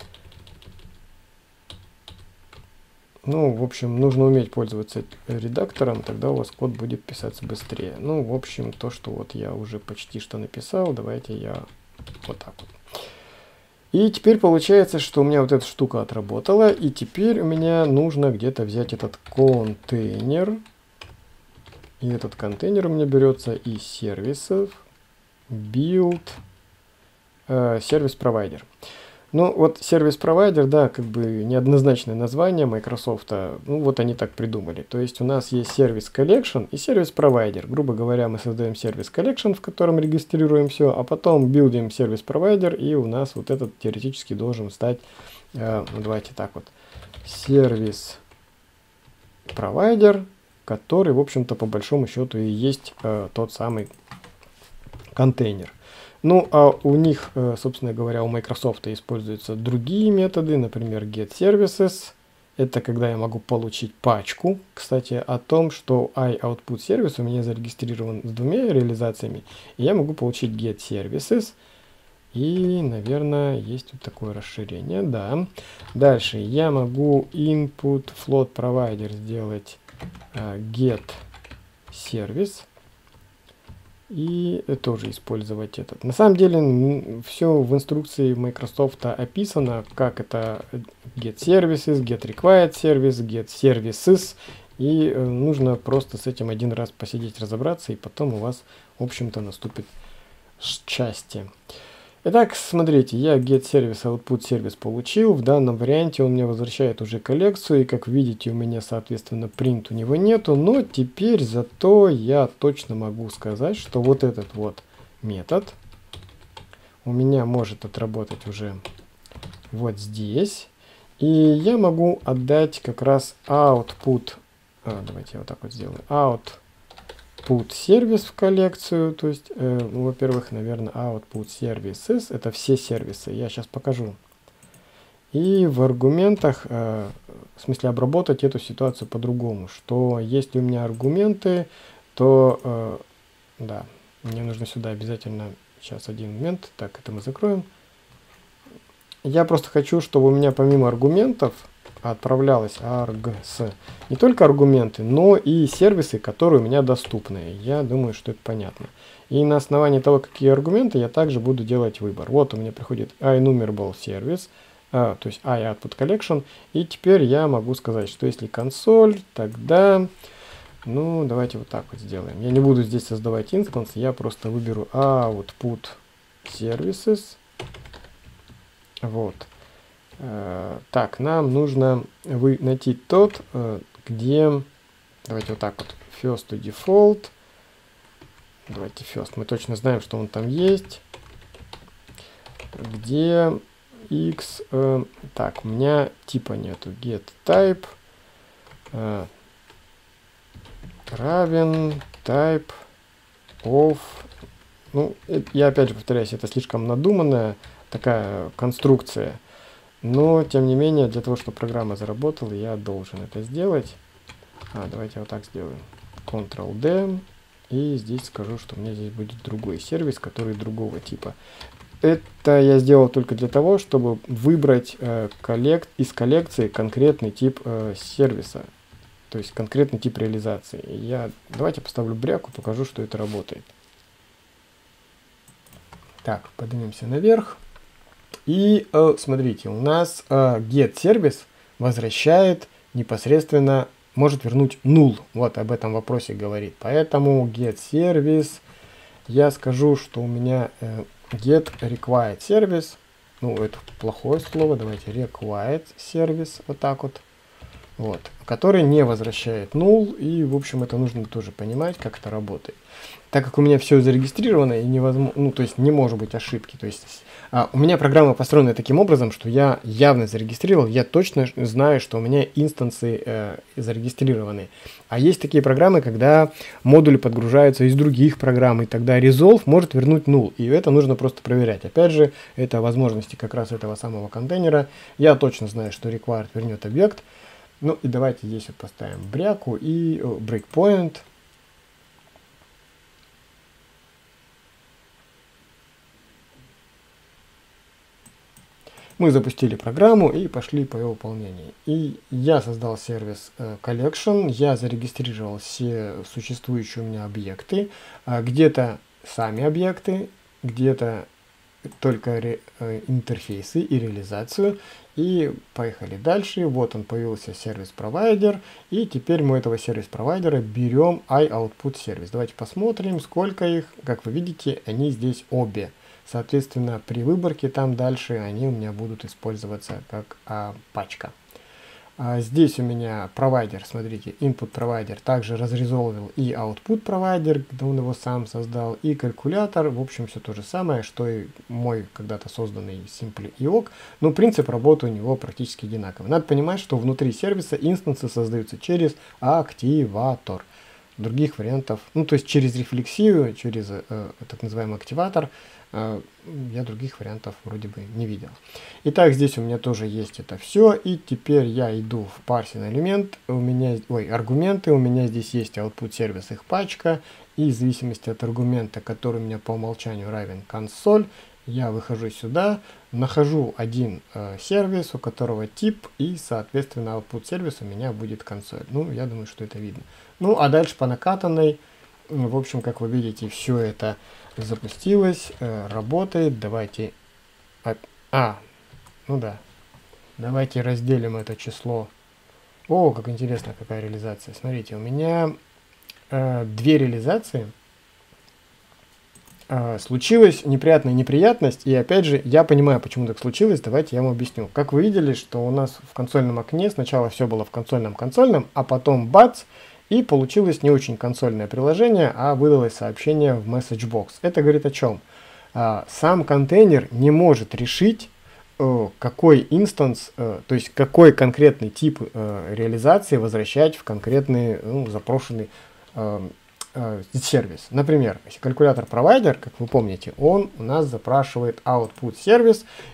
Ну, в общем, нужно уметь пользоваться редактором, тогда у вас код будет писаться быстрее. Ну, в общем, то, что вот я уже почти что написал, давайте я вот так вот. И теперь получается, что у меня вот эта штука отработала, и теперь у меня нужно где-то взять этот контейнер. И этот контейнер у меня берется из сервисов build сервис-провайдер. Ну, вот сервис-провайдер, да, как бы неоднозначное название Microsoft, ну, вот они так придумали. То есть у нас есть сервис collection и сервис-провайдер. Грубо говоря, мы создаем сервис collection, в котором регистрируем все, а потом билдим сервис-провайдер, и у нас вот этот теоретически должен стать, ну, давайте так вот, сервис-провайдер, который, в общем-то, по большому счету и есть тот самый контейнер. Ну, а у них, собственно говоря, у Microsoft используются другие методы, например, getServices. Это когда я могу получить пачку. Кстати, о том, что iOutput сервис у меня зарегистрирован с двумя реализациями, и я могу получить getServices. И, наверное, есть вот такое расширение, да. Дальше я могу input float provider сделать getService. И тоже использовать этот. На самом деле, все в инструкции Microsoft описано, как это get services, get required service, get services. И нужно просто с этим один раз посидеть, разобраться, и потом у вас, в общем-то, наступит счастье. Итак, смотрите, я get service, output service получил. В данном варианте он мне возвращает уже коллекцию. И как видите, у меня, соответственно, print у него нету. Но теперь зато я точно могу сказать, что вот этот вот метод у меня может отработать уже вот здесь. И я могу отдать как раз output. Давайте я вот так вот сделаю. Output сервис в коллекцию, то есть, во-первых, наверное, output services, это все сервисы, я сейчас покажу. И в аргументах, в смысле обработать эту ситуацию по-другому, что если у меня аргументы, то, да, мне нужно сюда обязательно, сейчас один момент, так, это мы закроем. Я просто хочу, чтобы у меня помимо аргументов отправлялось args не только аргументы, но и сервисы, которые у меня доступны. Я думаю, что это понятно. И на основании того, какие аргументы, я также буду делать выбор. Вот у меня приходит INumerable сервис, то есть iOutput Collection. И теперь я могу сказать, что если консоль, тогда, ну, давайте вот так вот сделаем. Я не буду здесь создавать инстанс, я просто выберу Output Services. Вот. Так, нам нужно найти тот, где, давайте вот так вот, first to default. Давайте first, мы точно знаем, что он там есть. Где x, так, у меня типа нету, get type равен type of, ну, я опять же повторяюсь, это слишком надуманная такая конструкция, но тем не менее, для того, чтобы программа заработала, я должен это сделать. Давайте вот так сделаем, Ctrl-D, и здесь скажу, что у меня здесь будет другой сервис, который другого типа. Это я сделал только для того, чтобы выбрать из коллекции конкретный тип сервиса, то есть конкретный тип реализации. Давайте поставлю бряку, покажу, что это работает. Так, поднимемся наверх. И смотрите, у нас getService возвращает непосредственно, может вернуть null. Вот об этом вопросе говорит. Поэтому getService, я скажу, что у меня getRequiredService, ну это плохое слово, давайте requiredService, вот так вот. Вот, который не возвращает null, и в общем это нужно тоже понимать, как это работает. Так как у меня все зарегистрировано и невозможно, ну то есть не может быть ошибки, то есть у меня программа построена таким образом, что я явно зарегистрировал, я точно знаю, что у меня инстансы зарегистрированы. А есть такие программы, когда модули подгружаются из других программ, и тогда resolve может вернуть null, и это нужно просто проверять. Опять же, это возможности как раз этого самого контейнера. Я точно знаю, что required вернет объект. Ну и давайте здесь вот поставим бряку и breakpoint. Мы запустили программу и пошли по ее выполнению. И я создал сервис collection, я зарегистрировал все существующие у меня объекты, где-то сами объекты, где-то только интерфейсы и реализацию. И поехали дальше. Вот он появился сервис-провайдер. И теперь мы этого сервис-провайдера берем iOutput сервис. Давайте посмотрим, сколько их. Как вы видите, они здесь обе. Соответственно, при выборке там дальше они у меня будут использоваться как пачка. Здесь у меня провайдер, смотрите, input провайдер также разрезолвил и output провайдер, когда он его сам создал, и калькулятор, в общем, все то же самое, что и мой когда-то созданный Simply.io, но принцип работы у него практически одинаковый. Надо понимать, что внутри сервиса инстансы создаются через активатор. Других вариантов, ну то есть через рефлексию, через так называемый активатор, я других вариантов вроде бы не видел. Итак, здесь у меня тоже есть это все. И теперь я иду в парсин элемент. У меня, аргументы. У меня здесь есть output сервис, их пачка. И в зависимости от аргумента, который у меня по умолчанию равен консоль, я выхожу сюда, нахожу один сервис, у которого тип, и, соответственно, output сервис у меня будет консоль. Ну, я думаю, что это видно. Ну, а дальше по накатанной, в общем, как вы видите, все это запустилось, работает. Давайте, ну да, давайте разделим это число. О, как интересно, какая реализация. Смотрите, у меня две реализации. Случилась неприятная неприятность, и опять же, я понимаю, почему так случилось, давайте я вам объясню. Как вы видели, что у нас в консольном окне сначала все было в консольном, а потом бац, и получилось не очень консольное приложение, а выдалось сообщение в MessageBox. Это говорит о чем? Сам контейнер не может решить, какой инстанс, то есть какой конкретный тип реализации возвращать в конкретный запрошенный сервис. Например, если калькулятор-провайдер, как вы помните, он у нас запрашивает output сервис,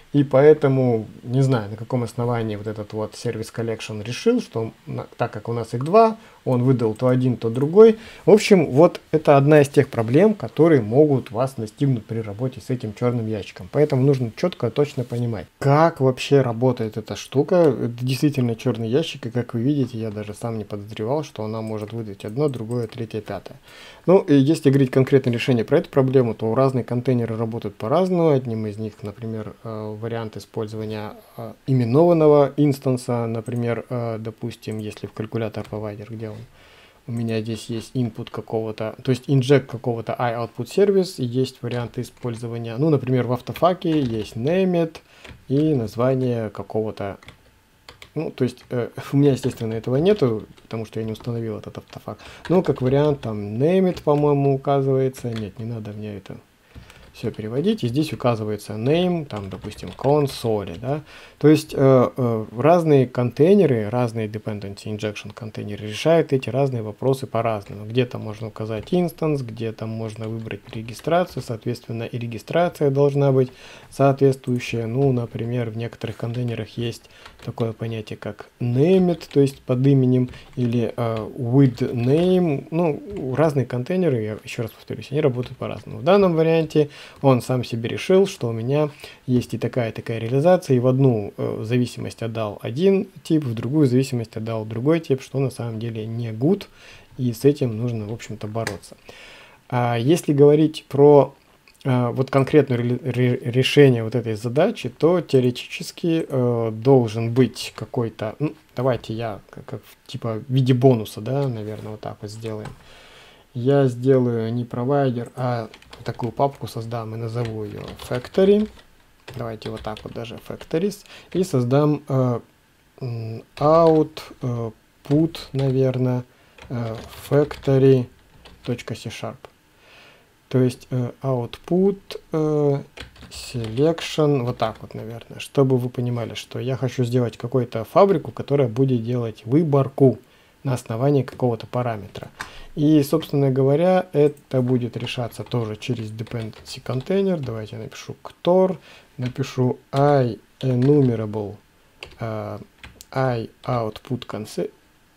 И поэтому, не знаю, на каком основании вот этот вот сервис collection решил, что так как у нас их два, он выдал то один, то другой. В общем, вот это одна из тех проблем, которые могут вас настигнуть при работе с этим черным ящиком. Поэтому нужно четко, точно понимать, как вообще работает эта штука. Это действительно черный ящик, и как вы видите, я даже сам не подозревал, что она может выдать одно, другое, третье, пятое. Ну, и если говорить конкретное решение про эту проблему, то разные контейнеры работают по-разному. Одним из них, например, вариант использования именованного инстанса, например, допустим, если в калькулятор провайдер, где он? У меня здесь есть input какого-то, то есть inject какого-то iOutput сервис, и есть варианты использования, ну, например, в автофаке есть named и название какого-то, ну, то есть у меня, естественно, этого нету, потому что я не установил этот автофак, но как вариант там named, по-моему, указывается, нет, не надо мне это все переводить, и здесь указывается name, там, допустим, console, да, то есть разные контейнеры, разные dependency injection контейнеры решают эти разные вопросы по-разному. Где-то можно указать instance, где-то можно выбрать регистрацию, соответственно, и регистрация должна быть соответствующая. Ну, например, в некоторых контейнерах есть такое понятие, как named, то есть под именем, или with name. Ну, разные контейнеры, я еще раз повторюсь, они работают по-разному. В данном варианте он сам себе решил, что у меня есть и такая реализация, и в одну зависимость отдал один тип, в другую зависимость отдал другой тип, что на самом деле не good, и с этим нужно, в общем-то, бороться. А если говорить про вот конкретное решение вот этой задачи, то теоретически должен быть какой-то, ну, давайте я как типа в виде бонуса, да, наверное, вот так вот сделаем. Я сделаю не провайдер, а такую папку создам и назову ее factory. Давайте вот так вот даже factories. И создам output, наверное, factory.c#. То есть output selection, вот так вот, наверное, чтобы вы понимали, что я хочу сделать какую-то фабрику, которая будет делать выборку на основании какого-то параметра. И, собственно говоря, это будет решаться тоже через dependency container. Давайте я напишу ctor, напишу enumerable output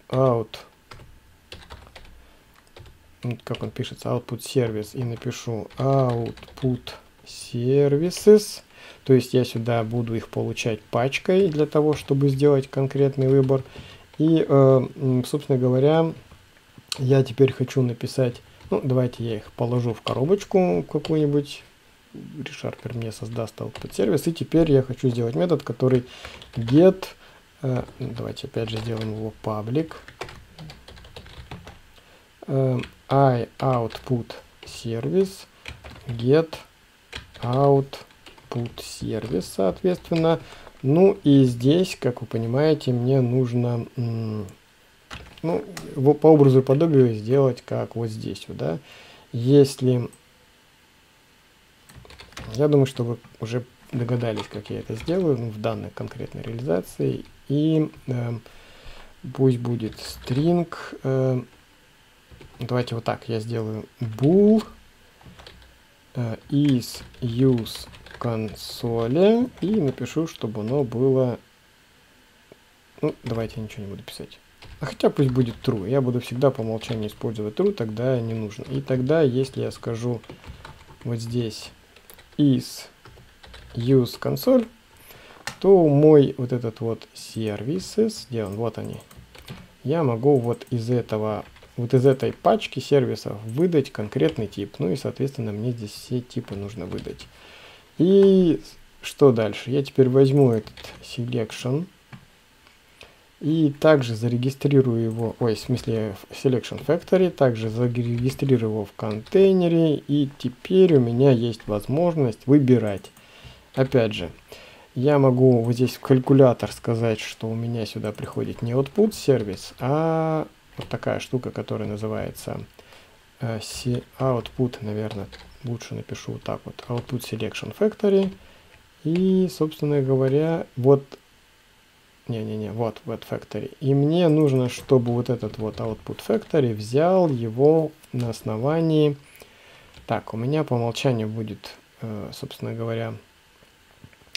как он пишется, output service, и напишу output services. То есть я сюда буду их получать пачкой для того, чтобы сделать конкретный выбор. И, собственно говоря, я теперь хочу написать, ну, давайте я их положу в коробочку какую-нибудь. ReSharper мне создаст output сервис. И теперь я хочу сделать метод, который get, давайте опять же сделаем его public, iOutput service, get output service, соответственно. Ну и здесь, как вы понимаете, мне нужно, ну, по образу и подобию сделать как вот здесь, вот, да. Если, я думаю, что вы уже догадались, как я это сделаю, ну, в данной конкретной реализации. И пусть будет string, давайте вот так я сделаю bool is use console и напишу, чтобы оно было, ну, давайте я ничего не буду писать. А хотя пусть будет true. Я буду всегда по умолчанию использовать true, тогда не нужно. И тогда, если я скажу вот здесь is use console, то мой вот этот вот services, где он, вот они, я могу вот из этого, вот из этой пачки сервисов выдать конкретный тип. Ну и, соответственно, мне здесь все типы нужно выдать. И что дальше? Я теперь возьму этот selection и также зарегистрирую его, ой, в смысле selection factory, также зарегистрирую его в контейнере. И теперь у меня есть возможность выбирать. Опять же, я могу вот здесь в калькулятор сказать, что у меня сюда приходит не output сервис, а вот такая штука, которая называется output, наверное, лучше напишу вот так вот, output selection factory. И, собственно говоря, вот, вот factory. И мне нужно, чтобы вот этот вот output factory взял его на основании, так, у меня по умолчанию будет, собственно говоря,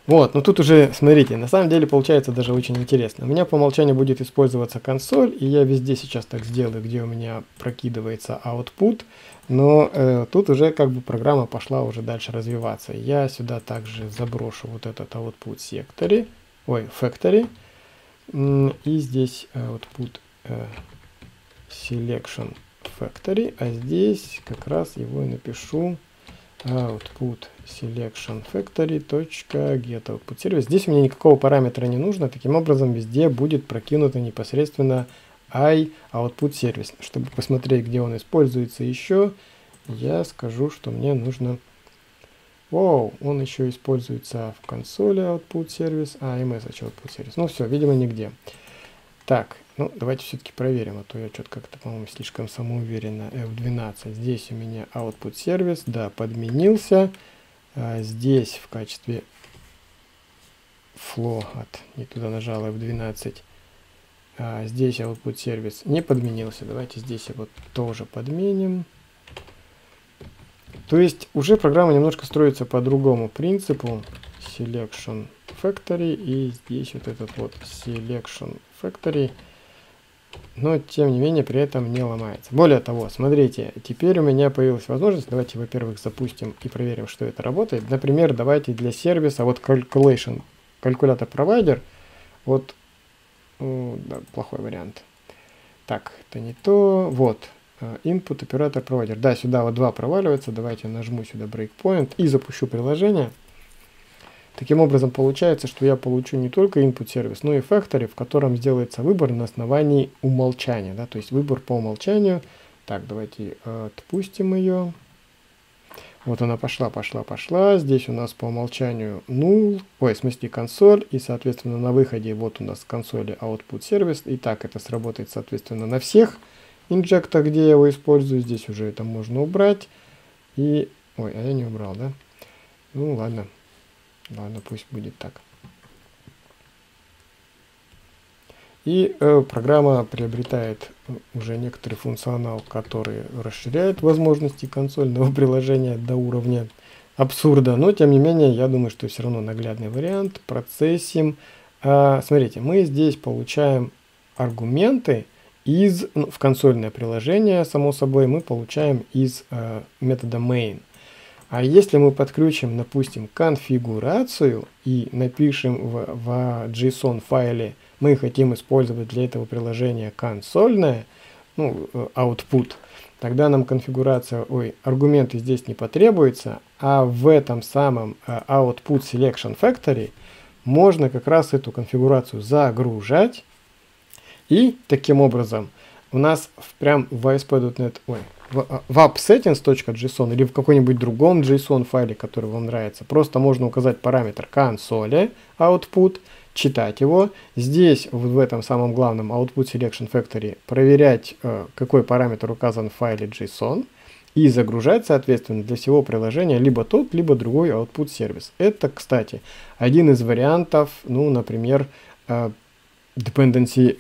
Вот, но тут уже, смотрите, на самом деле получается даже очень интересно. У меня по умолчанию будет использоваться консоль, и я везде сейчас так сделаю, где у меня прокидывается output, но тут уже как бы программа пошла уже дальше развиваться. Я сюда также заброшу вот этот output factory, и здесь output selection factory, а здесь как раз его и напишу output selection factory .get output service. Здесь у меня никакого параметра не нужно, таким образом везде будет прокинуто непосредственно I output service. Чтобы посмотреть, где он используется еще, я скажу, что мне нужно... Воу, он еще используется в консоли output service, message output service. Ну все, видимо, нигде. Так, ну давайте все-таки проверим, а то я что-то как-то, по-моему, слишком самоуверенно. F12. Здесь у меня output service, да, подменился. Здесь в качестве flow не туда нажал F12. Здесь output service не подменился. Давайте здесь его тоже подменим. То есть уже программа немножко строится по другому принципу. Selection factory, и здесь вот этот вот selection factory, но тем не менее при этом не ломается. Более того, смотрите, теперь у меня появилась возможность, давайте, во-первых, запустим и проверим, что это работает. Например, давайте для сервиса, вот calculation, calculator provider, вот, да, плохой вариант. Так, это не то, вот, input operator provider, да, сюда вот два проваливается, давайте нажму сюда breakpoint и запущу приложение. Таким образом, получается, что я получу не только input сервис, но и factory, в котором сделается выбор на основании умолчания. Да? То есть выбор по умолчанию. Так, давайте отпустим ее. Вот она пошла. Здесь у нас по умолчанию null, в смысле консоль. И, соответственно, на выходе вот у нас в консоли output сервис. И так это сработает, соответственно, на всех инжектах, где я его использую. Здесь уже это можно убрать. И... Ой, а я не убрал, да? Ну, ладно. Ладно, пусть будет так. И программа приобретает уже некоторый функционал, который расширяет возможности консольного приложения до уровня абсурда. Но, тем не менее, я думаю, что все равно наглядный вариант. Процессим. Смотрите, мы здесь получаем аргументы в консольное приложение, само собой, мы получаем из метода main. А если мы подключим, допустим, конфигурацию и напишем в JSON файле, мы хотим использовать для этого приложения консольное, ну, output, тогда нам конфигурация, аргументы здесь не потребуется, а в этом самом output selection factory можно как раз эту конфигурацию загружать, и таким образом у нас прям в ASP.NET, в appsettings.json или в какой-нибудь другом JSON файле, который вам нравится, просто можно указать параметр консоли output, читать его. Здесь, в этом самом главном output selection factory, проверять, какой параметр указан в файле JSON, и загружать, соответственно, для всего приложения либо тот, либо другой output сервис. Это, кстати, один из вариантов, ну, например, dependency,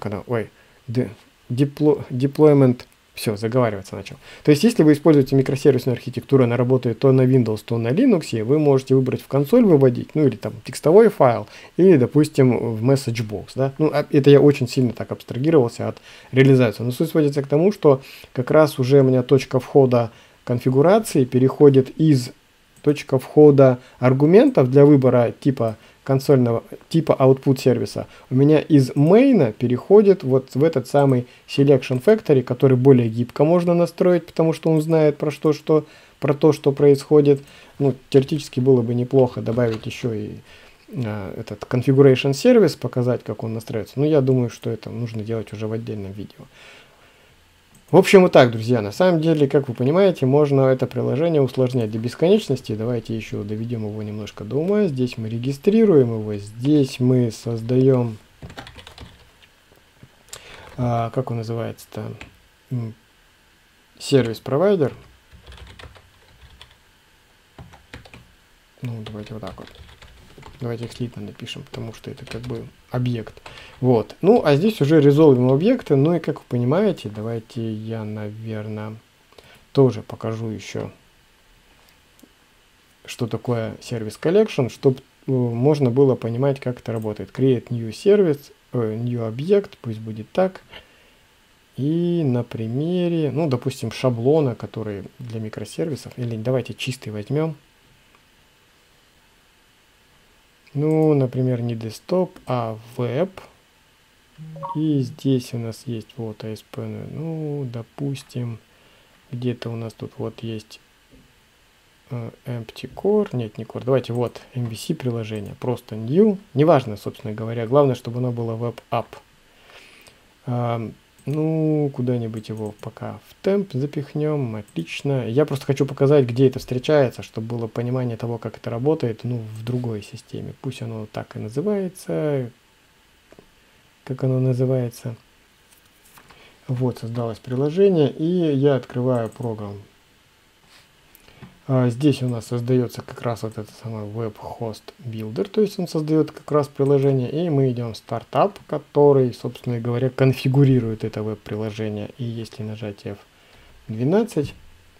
deployment. Все, заговариваться начал. То есть, если вы используете микросервисную архитектуру, она работает то на Windows, то на Linux, вы можете выбрать в консоль выводить, ну или там текстовой файл, или, допустим, в MessageBox. Да? Ну, это я очень сильно так абстрагировался от реализации. Но суть сводится к тому, что как раз уже у меня точка входа конфигурации переходит из точка входа аргументов для выбора типа консольного типа output сервиса у меня из main переходит вот в этот самый selection factory, который более гибко можно настроить, потому что он знает про то, что происходит. Ну, теоретически было бы неплохо добавить еще и этот configuration сервис, показать, как он настраивается. Но я думаю, что это нужно делать уже в отдельном видео. В общем, вот так, друзья, на самом деле, как вы понимаете, можно это приложение усложнять до бесконечности. Давайте еще доведем его немножко до ума. Здесь мы регистрируем его, здесь мы создаем, как он называется-то, сервис-провайдер. Ну, давайте вот так вот. Давайте их слитно напишем, потому что это как бы объект. Вот. Ну, а здесь уже резолвим объекты. Ну и как вы понимаете, давайте я, наверное, тоже покажу еще, что такое сервис collection, чтобы можно было понимать, как это работает. Create new service, new object, пусть будет так. И на примере, ну, допустим, шаблона, который для микросервисов, или давайте чистый возьмем. Ну, например, не desktop, а веб. И здесь у нас есть вот ASP, ну, допустим, где-то у нас тут вот есть empty core, нет, не core, давайте вот MVC приложение, просто new, неважно, собственно говоря, главное, чтобы оно было web app. Ну, куда-нибудь его пока в темп запихнем, отлично. Я просто хочу показать, где это встречается, чтобы было понимание того, как это работает, ну, в другой системе. Пусть оно так и называется, как оно называется. Вот, создалось приложение, и я открываю программу. Здесь у нас создается как раз вот этот самый Web Host Builder, то есть он создает как раз приложение, и мы идем в стартап, который, собственно говоря, конфигурирует это веб-приложение. И если нажать F12,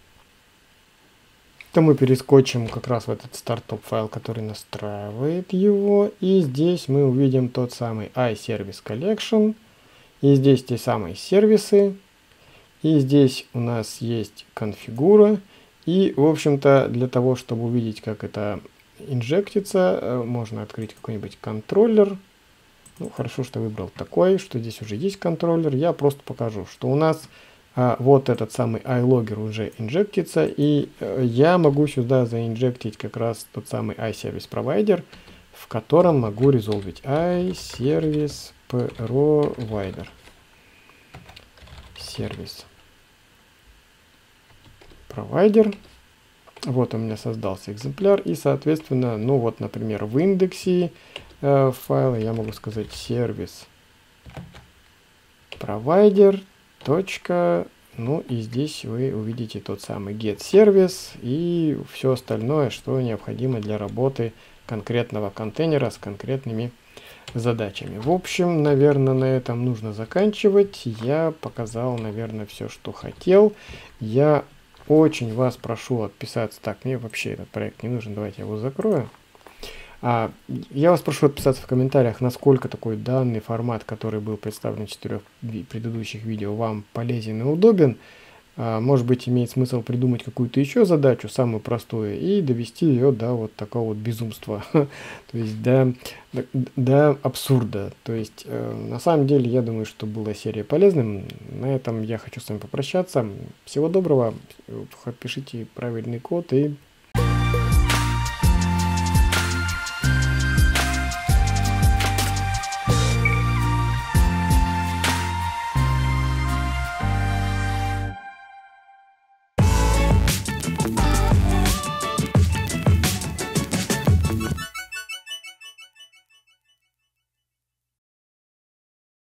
то мы перескочим как раз в этот стартап файл, который настраивает его, и здесь мы увидим тот самый iService Collection, и здесь те самые сервисы, и здесь у нас есть конфигура. И, в общем-то, для того, чтобы увидеть, как это инжектится, можно открыть какой-нибудь контроллер. Ну, хорошо, что я выбрал такой, что здесь уже есть контроллер. Я просто покажу, что у нас вот этот самый iLogger уже инжектится. И я могу сюда заинжектить как раз тот самый iService Provider, в котором могу резолвить iService Provider. Сервис. Провайдер. Вот у меня создался экземпляр, и соответственно, ну вот, например, в индексе файла я могу сказать сервис провайдер. Ну и здесь вы увидите тот самый get service и все остальное, что необходимо для работы конкретного контейнера с конкретными задачами. В общем, наверное, на этом нужно заканчивать. Я показал, наверное, все, что хотел. Я очень вас прошу отписаться. Так, мне вообще этот проект не нужен. Давайте я его закрою. Я вас прошу отписаться в комментариях, насколько такой данный формат, который был представлен в 4 предыдущих видео, вам полезен и удобен. Может быть, имеет смысл придумать какую-то еще задачу, самую простую, и довести ее до вот такого вот безумства, то есть до абсурда. То есть, на самом деле, я думаю, что была серия полезным. На этом я хочу с вами попрощаться. Всего доброго, пишите правильный код и